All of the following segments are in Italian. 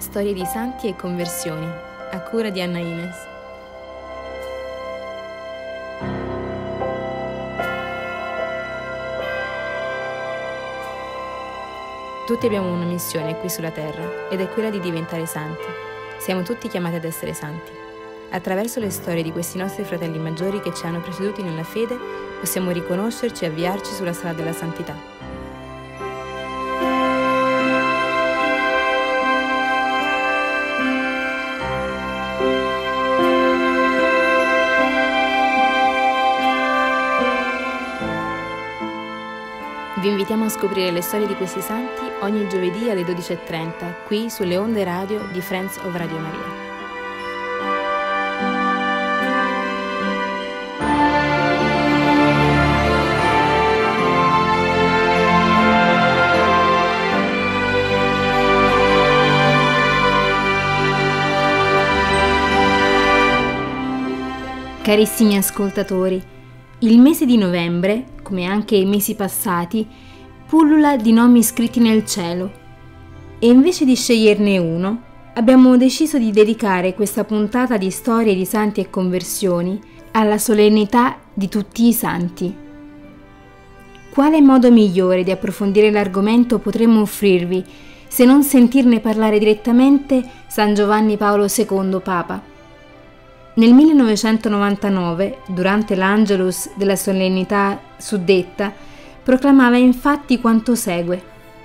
Storie di santi e conversioni, a cura di Anna Ines. Tutti abbiamo una missione qui sulla terra ed è quella di diventare santi. Siamo tutti chiamati ad essere santi. Attraverso le storie di questi nostri fratelli maggiori che ci hanno preceduti nella fede, possiamo riconoscerci e avviarci sulla strada della santità. Vi invitiamo a scoprire le storie di questi santi ogni giovedì alle 12:30, qui sulle onde radio di Friends of Radio Maria. Carissimi ascoltatori, il mese di novembre, come anche i mesi passati, pullula di nomi scritti nel cielo e invece di sceglierne uno, abbiamo deciso di dedicare questa puntata di storie di santi e conversioni alla solennità di tutti i santi. Quale modo migliore di approfondire l'argomento potremmo offrirvi se non sentirne parlare direttamente San Giovanni Paolo II Papa? Nel 1999, durante l'Angelus della solennità suddetta, proclamava infatti quanto segue: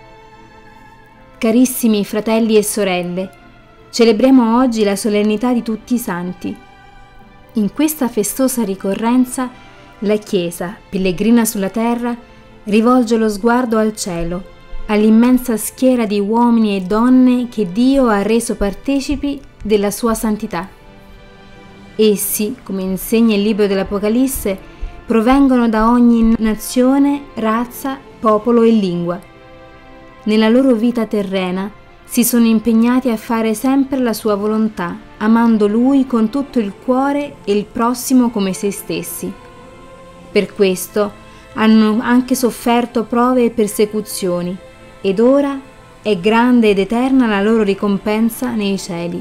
Carissimi fratelli e sorelle, celebriamo oggi la solennità di tutti i santi. In questa festosa ricorrenza, la Chiesa, pellegrina sulla terra, rivolge lo sguardo al cielo, all'immensa schiera di uomini e donne che Dio ha reso partecipi della sua santità. Essi, come insegna il libro dell'Apocalisse, provengono da ogni nazione, razza, popolo e lingua. Nella loro vita terrena si sono impegnati a fare sempre la sua volontà, amando Lui con tutto il cuore e il prossimo come se stessi. Per questo hanno anche sofferto prove e persecuzioni, ed ora è grande ed eterna la loro ricompensa nei cieli.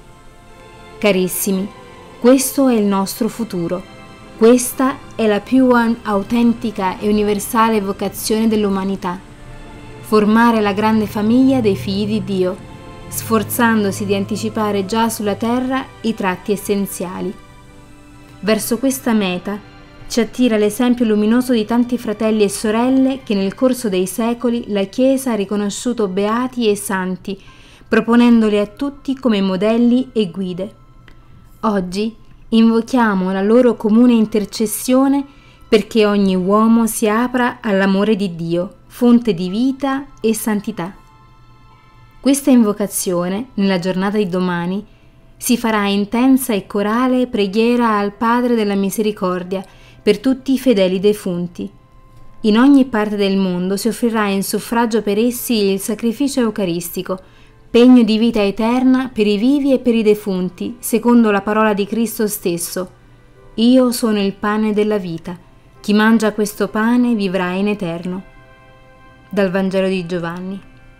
Carissimi, questo è il nostro futuro. Questa è la più autentica e universale vocazione dell'umanità: formare la grande famiglia dei figli di Dio, sforzandosi di anticipare già sulla terra i tratti essenziali. Verso questa meta ci attira l'esempio luminoso di tanti fratelli e sorelle che nel corso dei secoli la Chiesa ha riconosciuto beati e santi, proponendoli a tutti come modelli e guide. Oggi invochiamo la loro comune intercessione perché ogni uomo si apra all'amore di Dio, fonte di vita e santità. Questa invocazione, nella giornata di domani, si farà intensa e corale preghiera al Padre della Misericordia per tutti i fedeli defunti. In ogni parte del mondo si offrirà in suffragio per essi il sacrificio eucaristico, pegno di vita eterna per i vivi e per i defunti, secondo la parola di Cristo stesso: Io sono il pane della vita, chi mangia questo pane vivrà in eterno. Dal Vangelo di Giovanni.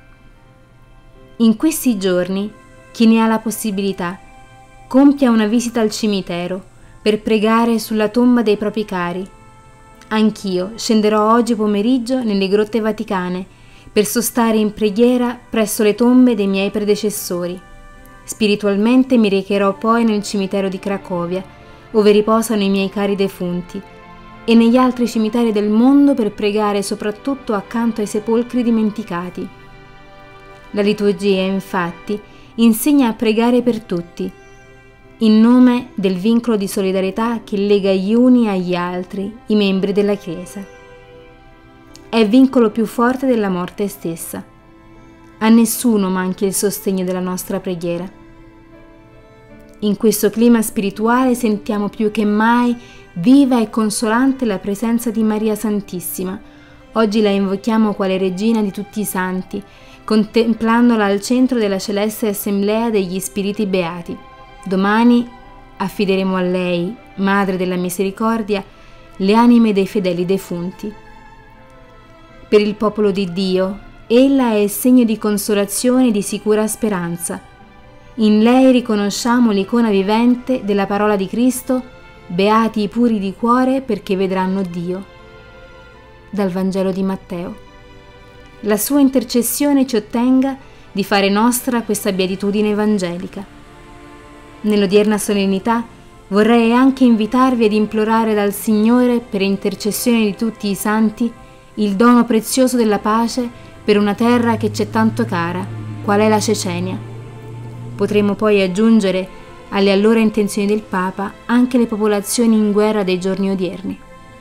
In questi giorni, chi ne ha la possibilità, compia una visita al cimitero per pregare sulla tomba dei propri cari. Anch'io scenderò oggi pomeriggio nelle grotte vaticane per sostare in preghiera presso le tombe dei miei predecessori. Spiritualmente mi recherò poi nel cimitero di Cracovia, dove riposano i miei cari defunti, e negli altri cimiteri del mondo per pregare soprattutto accanto ai sepolcri dimenticati. La liturgia, infatti, insegna a pregare per tutti, in nome del vincolo di solidarietà che lega gli uni agli altri, i membri della Chiesa. È vincolo più forte della morte stessa. A nessuno manchi il sostegno della nostra preghiera. In questo clima spirituale sentiamo più che mai viva e consolante la presenza di Maria Santissima. Oggi la invochiamo quale regina di tutti i santi, contemplandola al centro della celeste assemblea degli spiriti beati. Domani affideremo a lei, Madre della Misericordia, le anime dei fedeli defunti. Per il popolo di Dio, ella è segno di consolazione e di sicura speranza. In lei riconosciamo l'icona vivente della parola di Cristo: beati i puri di cuore perché vedranno Dio. Dal Vangelo di Matteo. La sua intercessione ci ottenga di fare nostra questa beatitudine evangelica. Nell'odierna solennità vorrei anche invitarvi ad implorare dal Signore, per intercessione di tutti i santi, il dono prezioso della pace per una terra che c'è tanto cara, qual è la Cecenia. Potremmo poi aggiungere alle allora intenzioni del Papa anche le popolazioni in guerra dei giorni odierni.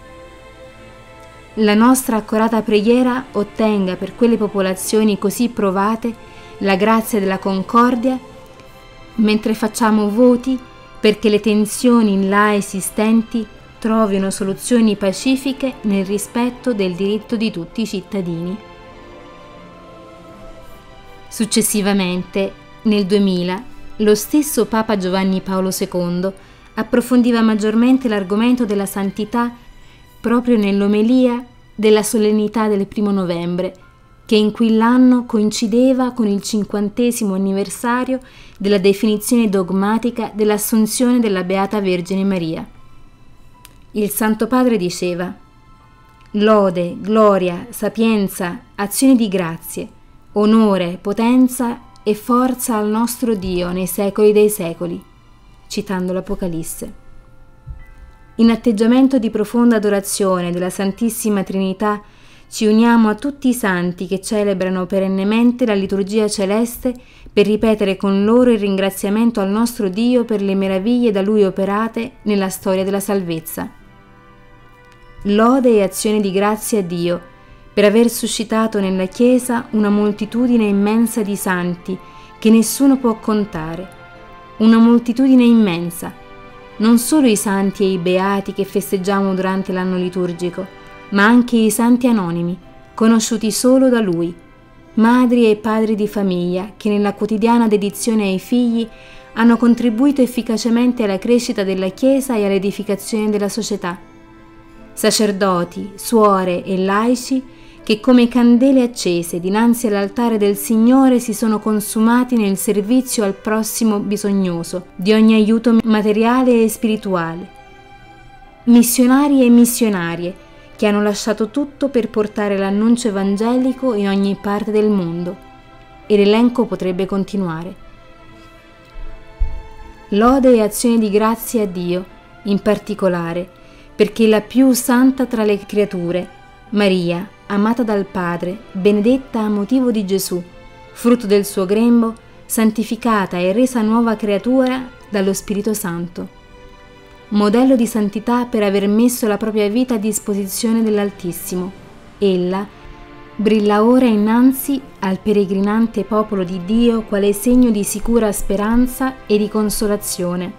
La nostra accorata preghiera ottenga per quelle popolazioni così provate la grazia della concordia, mentre facciamo voti perché le tensioni in là esistenti trovino soluzioni pacifiche nel rispetto del diritto di tutti i cittadini. Successivamente, nel 2000, lo stesso Papa Giovanni Paolo II approfondiva maggiormente l'argomento della santità proprio nell'omelia della solennità del 1° novembre, che in quell'anno coincideva con il 50° anniversario della definizione dogmatica dell'Assunzione della Beata Vergine Maria. Il Santo Padre diceva: lode, gloria, sapienza, azione di grazie, onore, potenza e forza al nostro Dio nei secoli dei secoli, citando l'Apocalisse. In atteggiamento di profonda adorazione della Santissima Trinità ci uniamo a tutti i santi che celebrano perennemente la liturgia celeste per ripetere con loro il ringraziamento al nostro Dio per le meraviglie da Lui operate nella storia della salvezza. Lode e azione di grazie a Dio per aver suscitato nella Chiesa una moltitudine immensa di santi che nessuno può contare, una moltitudine immensa, non solo i santi e i beati che festeggiamo durante l'anno liturgico, ma anche i santi anonimi, conosciuti solo da Lui, madri e padri di famiglia che nella quotidiana dedizione ai figli hanno contribuito efficacemente alla crescita della Chiesa e all'edificazione della società, sacerdoti, suore e laici che come candele accese dinanzi all'altare del Signore si sono consumati nel servizio al prossimo bisognoso di ogni aiuto materiale e spirituale. Missionari e missionarie che hanno lasciato tutto per portare l'annuncio evangelico in ogni parte del mondo, e l'elenco potrebbe continuare. Lode e azione di grazie a Dio, in particolare, perché la più santa tra le creature, Maria, amata dal Padre, benedetta a motivo di Gesù, frutto del suo grembo, santificata e resa nuova creatura dallo Spirito Santo, modello di santità per aver messo la propria vita a disposizione dell'Altissimo. Ella brilla ora innanzi al peregrinante popolo di Dio quale segno di sicura speranza e di consolazione.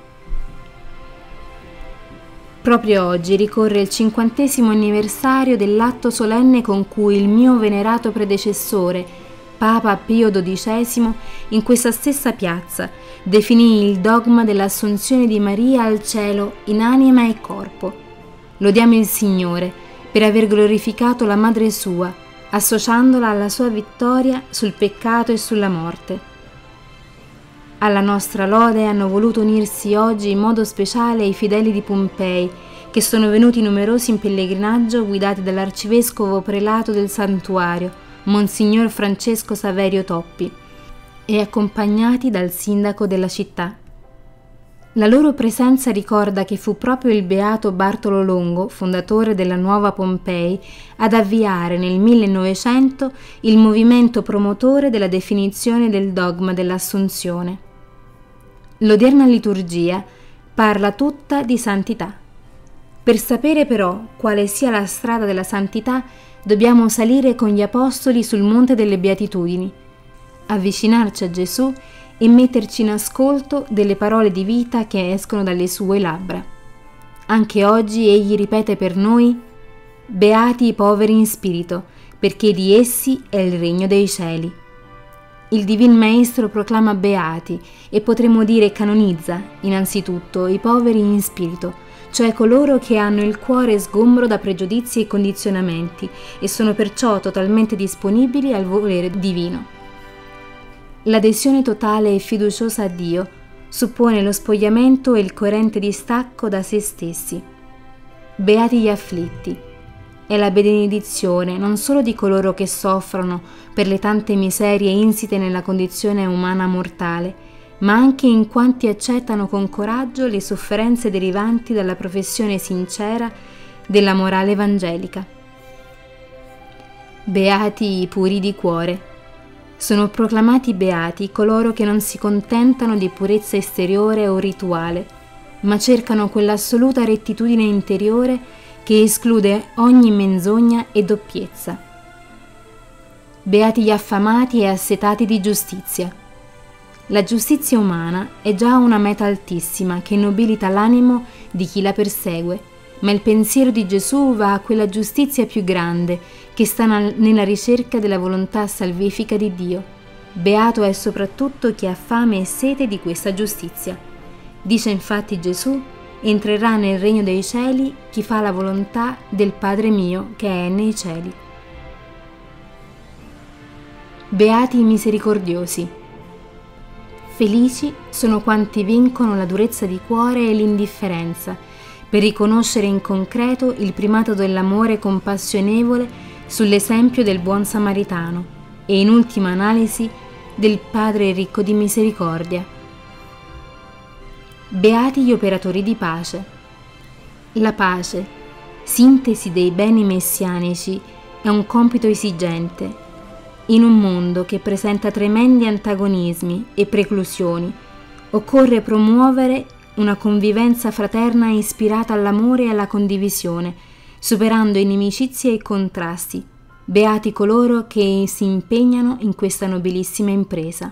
Proprio oggi ricorre il 50° anniversario dell'atto solenne con cui il mio venerato predecessore, Papa Pio XII, in questa stessa piazza, definì il dogma dell'assunzione di Maria al cielo in anima e corpo. Lodiamo il Signore per aver glorificato la Madre sua, associandola alla sua vittoria sul peccato e sulla morte. Alla nostra lode hanno voluto unirsi oggi in modo speciale i fedeli di Pompei, che sono venuti numerosi in pellegrinaggio guidati dall'arcivescovo prelato del santuario, Monsignor Francesco Saverio Toppi, e accompagnati dal sindaco della città. La loro presenza ricorda che fu proprio il beato Bartolo Longo, fondatore della nuova Pompei, ad avviare nel 1900 il movimento promotore della definizione del dogma dell'Assunzione. L'odierna liturgia parla tutta di santità. Per sapere però quale sia la strada della santità, dobbiamo salire con gli apostoli sul Monte delle Beatitudini, avvicinarci a Gesù e metterci in ascolto delle parole di vita che escono dalle sue labbra. Anche oggi egli ripete per noi: beati i poveri in spirito, perché di essi è il regno dei cieli. Il Divin Maestro proclama beati e potremmo dire canonizza innanzitutto i poveri in spirito, cioè coloro che hanno il cuore sgombro da pregiudizi e condizionamenti e sono perciò totalmente disponibili al volere divino. L'adesione totale e fiduciosa a Dio suppone lo spogliamento e il coerente distacco da se stessi. Beati gli afflitti. È la benedizione non solo di coloro che soffrono per le tante miserie insite nella condizione umana mortale, ma anche in quanti accettano con coraggio le sofferenze derivanti dalla professione sincera della morale evangelica. Beati i puri di cuore. Sono proclamati beati coloro che non si contentano di purezza esteriore o rituale, ma cercano quell'assoluta rettitudine interiore che esclude ogni menzogna e doppiezza. Beati gli affamati e assetati di giustizia. La giustizia umana è già una meta altissima che nobilita l'animo di chi la persegue, ma il pensiero di Gesù va a quella giustizia più grande che sta nella ricerca della volontà salvifica di Dio. Beato è soprattutto chi ha fame e sete di questa giustizia. Dice infatti Gesù: entrerà nel regno dei cieli chi fa la volontà del Padre mio che è nei cieli. Beati i misericordiosi. Felici sono quanti vincono la durezza di cuore e l'indifferenza per riconoscere in concreto il primato dell'amore compassionevole sull'esempio del buon samaritano e in ultima analisi del Padre ricco di misericordia. Beati gli operatori di pace. La pace, sintesi dei beni messianici, è un compito esigente. In un mondo che presenta tremendi antagonismi e preclusioni, occorre promuovere una convivenza fraterna ispirata all'amore e alla condivisione, superando inimicizie e contrasti. Beati coloro che si impegnano in questa nobilissima impresa.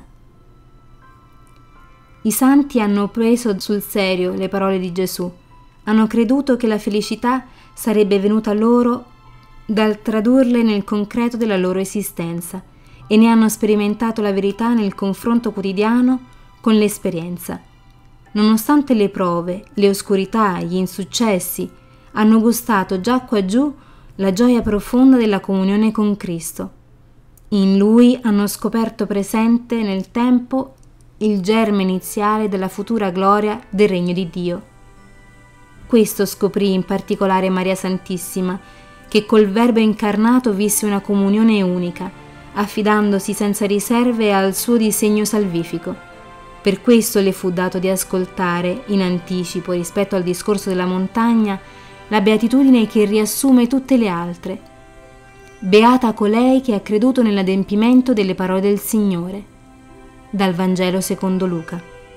I santi hanno preso sul serio le parole di Gesù, hanno creduto che la felicità sarebbe venuta loro dal tradurle nel concreto della loro esistenza e ne hanno sperimentato la verità nel confronto quotidiano con l'esperienza. Nonostante le prove, le oscurità, gli insuccessi, hanno gustato già qua giù la gioia profonda della comunione con Cristo. In Lui hanno scoperto presente nel tempo il germe iniziale della futura gloria del regno di Dio. Questo scoprì in particolare Maria Santissima, che col Verbo incarnato visse una comunione unica, affidandosi senza riserve al suo disegno salvifico. Per questo le fu dato di ascoltare, in anticipo rispetto al discorso della montagna, la beatitudine che riassume tutte le altre. Beata colei che ha creduto nell'adempimento delle parole del Signore. Dal Vangelo secondo Luca.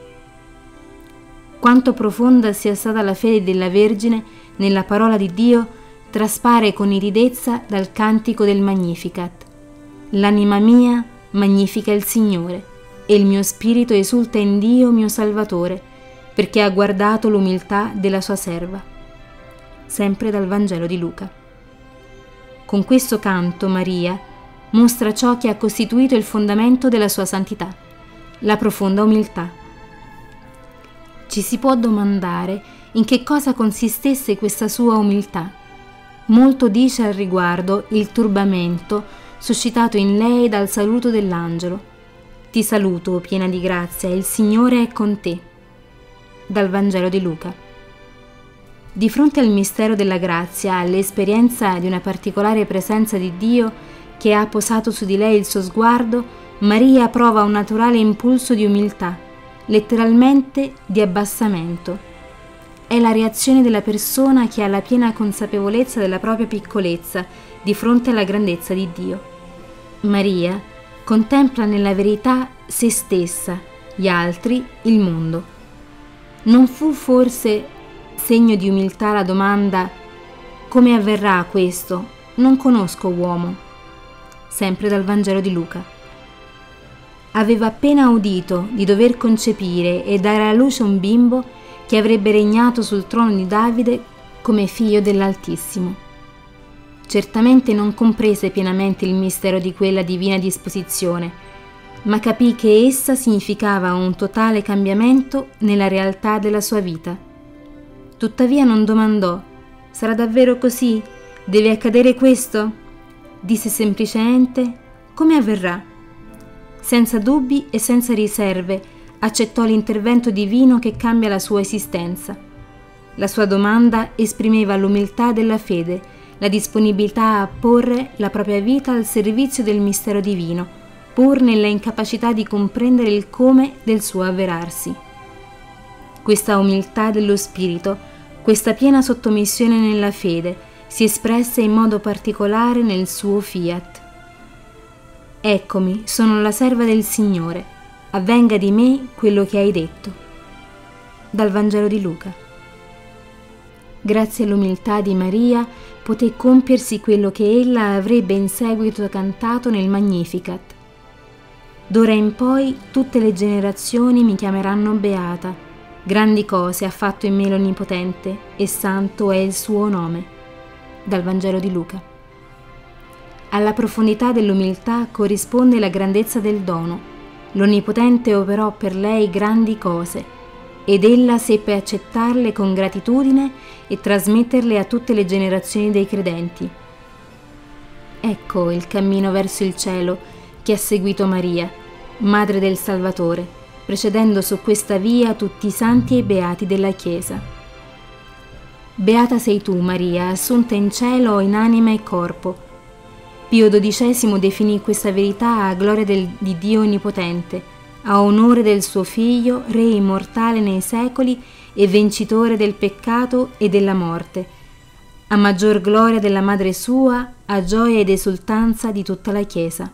Quanto profonda sia stata la fede della Vergine nella parola di Dio traspare con nitidezza dal cantico del Magnificat. L'anima mia magnifica il Signore, e il mio spirito esulta in Dio mio Salvatore, perché ha guardato l'umiltà della sua serva. Sempre dal Vangelo di Luca. Con questo canto Maria mostra ciò che ha costituito il fondamento della sua santità, la profonda umiltà. Ci si può domandare in che cosa consistesse questa sua umiltà. Molto dice al riguardo il turbamento suscitato in lei dal saluto dell'angelo. Ti saluto, piena di grazia, il Signore è con te. Dal Vangelo di Luca. Di fronte al mistero della grazia, all'esperienza di una particolare presenza di Dio che ha posato su di lei il suo sguardo, Maria prova un naturale impulso di umiltà, letteralmente di abbassamento. È la reazione della persona che ha la piena consapevolezza della propria piccolezza di fronte alla grandezza di Dio. Maria contempla nella verità se stessa, gli altri, il mondo. Non fu forse segno di umiltà la domanda: come avverrà questo? Non conosco uomo. Sempre dal Vangelo di Luca. Aveva appena udito di dover concepire e dare alla luce un bimbo che avrebbe regnato sul trono di Davide come figlio dell'Altissimo. Certamente non comprese pienamente il mistero di quella divina disposizione, ma capì che essa significava un totale cambiamento nella realtà della sua vita. Tuttavia non domandò: sarà davvero così? Deve accadere questo? Disse semplicemente: come avverrà? senza dubbi e senza riserve, accettò l'intervento divino che cambia la sua esistenza. La sua domanda esprimeva l'umiltà della fede, la disponibilità a porre la propria vita al servizio del mistero divino, pur nella incapacità di comprendere il come del suo avverarsi. Questa umiltà dello spirito, questa piena sottomissione nella fede, si espresse in modo particolare nel suo fiat. Eccomi, sono la serva del Signore, avvenga di me quello che hai detto. Dal Vangelo di Luca. Grazie all'umiltà di Maria poté compiersi quello che ella avrebbe in seguito cantato nel Magnificat. D'ora in poi tutte le generazioni mi chiameranno beata. Grandi cose ha fatto in me l'Onnipotente e santo è il suo nome. Dal Vangelo di Luca. Alla profondità dell'umiltà corrisponde la grandezza del dono. L'Onnipotente operò per lei grandi cose ed ella seppe accettarle con gratitudine e trasmetterle a tutte le generazioni dei credenti. Ecco il cammino verso il cielo che ha seguito Maria, Madre del Salvatore, precedendo su questa via tutti i santi e beati della Chiesa. Beata sei tu, Maria, assunta in cielo in anima e corpo. Pio XII definì questa verità a gloria di Dio Onnipotente, a onore del suo Figlio, Re immortale nei secoli e vincitore del peccato e della morte, a maggior gloria della Madre sua, a gioia ed esultanza di tutta la Chiesa.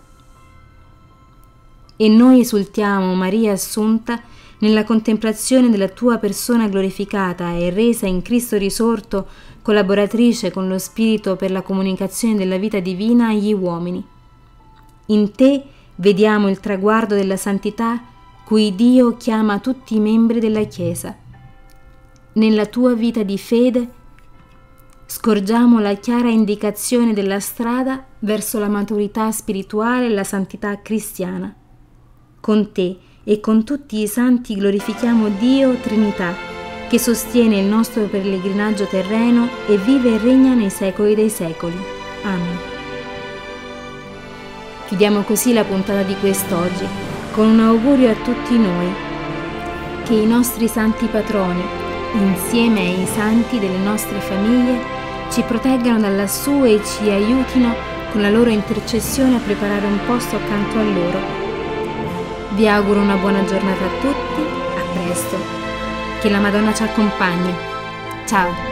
E noi esultiamo, Maria Assunta, nella contemplazione della tua persona glorificata e resa in Cristo risorto, collaboratrice con lo Spirito per la comunicazione della vita divina agli uomini. In te vediamo il traguardo della santità cui Dio chiama tutti i membri della Chiesa. Nella tua vita di fede scorgiamo la chiara indicazione della strada verso la maturità spirituale e la santità cristiana. Con te e con tutti i santi glorifichiamo Dio Trinità, che sostiene il nostro pellegrinaggio terreno e vive e regna nei secoli dei secoli. Amen. Chiudiamo così la puntata di quest'oggi con un augurio a tutti noi: che i nostri santi patroni, insieme ai santi delle nostre famiglie, ci proteggano da lassù e ci aiutino con la loro intercessione a preparare un posto accanto a loro. Vi auguro una buona giornata a tutti, a presto, che la Madonna ci accompagni. Ciao!